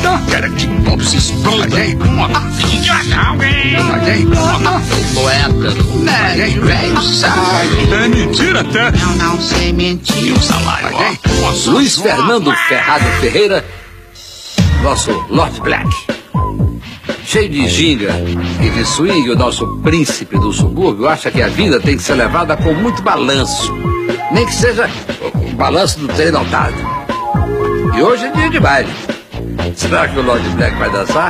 bonita. Quero que todos se explodam. Poeta, velho, sabe? É mentira até. Não sei mentir. O salário, ó. Luiz Fernando Ferrado Ferreira, nosso Lord Black. Cheio de ginga e de swing, o nosso príncipe do subúrbio acha que a vida tem que ser levada com muito balanço. Nem que seja o balanço do trem lotado. E hoje é dia de baile. Será que o Lord Black vai dançar?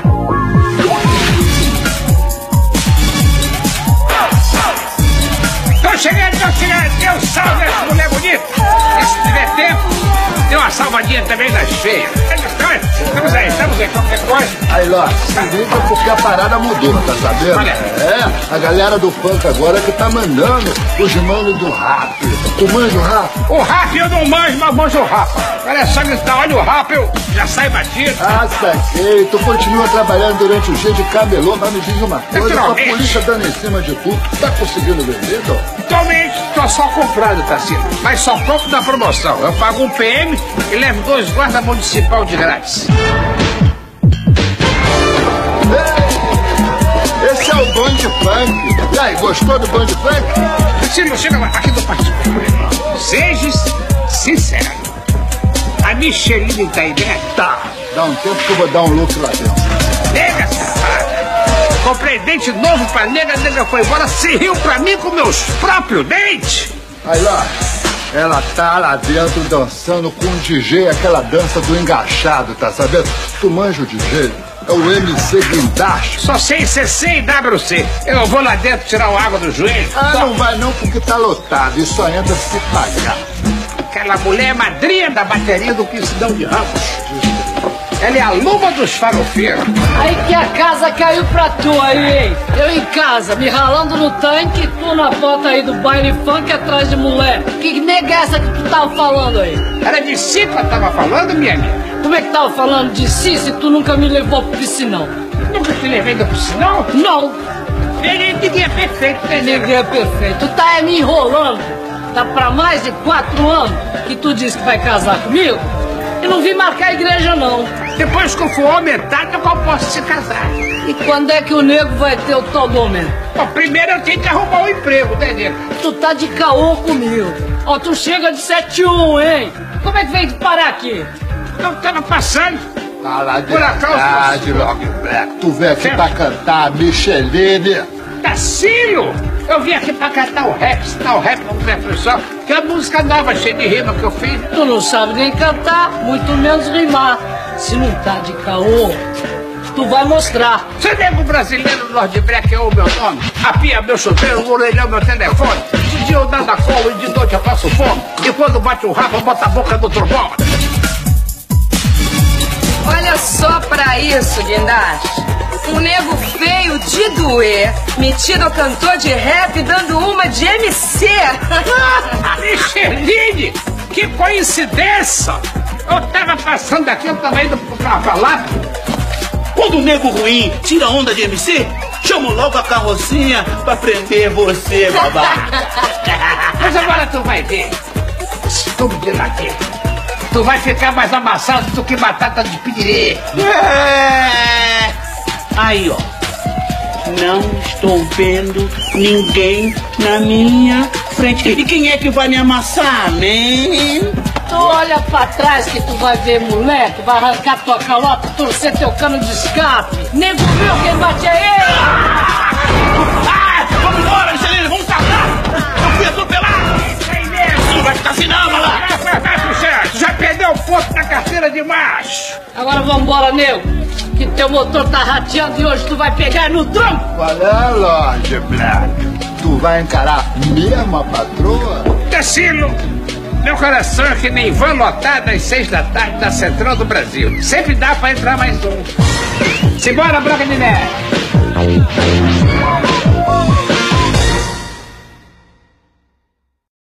Tô chegando. Dê um salve a essa mulher bonita. E se tiver tempo, dê uma salvadinha também nas feias. Estamos aí, qualquer coisa. Aí, Ló, se liga porque a parada mudou, tá sabendo? Olha. É, a galera do funk agora que tá mandando os manos do rap. Tu manja o rap? O rap eu não manjo, mas manjo o rap. Olha só, gritar, olha o rap, eu já saio batido. Ah, saquei. Tu continua trabalhando durante o dia de camelô, mas me diz uma coisa, com a polícia dando em cima de tudo, tu tá conseguindo vender, não? Atualmente, tô só comprando, Tarsila. Mas só compro na promoção. Eu pago um PM e levo 2 guardas municipal de grátis. Esse é o Band Funk. E aí, gostou do Band Funk? Tarsila, chega lá, aqui do partido. Seja sincero. A Micheline tá aí dentro? Tá. Dá um tempo que eu vou dar um look lá dentro. Nega, safada. Comprei dente novo pra nega foi embora, se riu pra mim com meus próprios dentes. Aí, lá, ela tá lá dentro dançando com o DJ, aquela dança do engaixado, tá sabendo? Tu manja o DJ? É o MC Guindaste. Só sei CC e WC. Eu vou lá dentro tirar o água do joelho. Ah, não vai não porque tá lotado e só entra se pagar. Aquela mulher é madrinha da bateria do Piscidão de Ramos. Ela é a luva dos farofeiros. Aí que a casa caiu pra tu aí, hein? Eu em casa, me ralando no tanque, tu na foto aí do baile funk atrás de mulher. Que nega é essa que tu tava falando aí? Era de si que eu tava falando, minha amiga. Como é que tava falando de si se tu nunca me levou pro piscinão? Nunca te levei do piscinão? Não. Ninguém é perfeito, né, nega? Ninguém é perfeito. Tu tá me enrolando. Tá pra mais de 4 anos que tu disse que vai casar comigo? Eu não vim marcar a igreja, não. Depois que eu for aumentar, eu posso se casar. E quando é que o nego vai ter o tal do aumento? Bom, primeiro eu tenho que arrumar um emprego, né, nego? Tu tá de caô comigo. Ó, tu chega de 7-1, hein? Como é que vem de parar aqui? Eu tava passando. Tá lá de Por acaso, de Log Black. Tu vem aqui pra cantar Micheline. Tacílio! Eu vim aqui pra cantar o rap, ensinar o rap no pessoal, que é a música nova, cheia de rima que eu fiz. Tu não sabe nem cantar, muito menos rimar. Se não tá de caô, tu vai mostrar. Você nego brasileiro, Lord Black é o meu nome. A pia, meu chuveiro, o orelhão, meu telefone. De dia eu dando a cola e de noite eu passo fome. E quando bate o rabo, bota a boca do trovão. Olha só pra isso, Guindaste. Um nego feio de doer, metido cantor de rap dando uma de MC. Micheline, que coincidência! Eu tava passando aqui, eu tava indo pra falar. Quando o nego ruim tira onda de MC, chamo logo a carrocinha pra prender você, babá. Mas agora tu vai ver. Tudo de ladeira. Tu vai ficar mais amassado do que batata de pirê. Aí, ó. Não estou vendo ninguém na minha frente. E quem é que vai me amassar, man? Tu olha pra trás que tu vai ver moleque, vai arrancar tua calota, torcer teu cano de escape. Nego meu, quem bate é ele! Vamos embora, Micheline, vamos casar! Eu fui atropelado! Isso aí mesmo! Não vai ficar assim não, malandro! Vai, Puxante, já perdeu o ponto na carteira de macho! Agora vambora, nego, que teu motor tá rateando e hoje tu vai pegar no tronco! Qual é, Lord Black? Tu vai encarar mesmo a patroa? Tacílio, meu coração é que nem van lotada às 6 da tarde da Central do Brasil. Sempre dá pra entrar mais um. Simbora, Branca de Neve!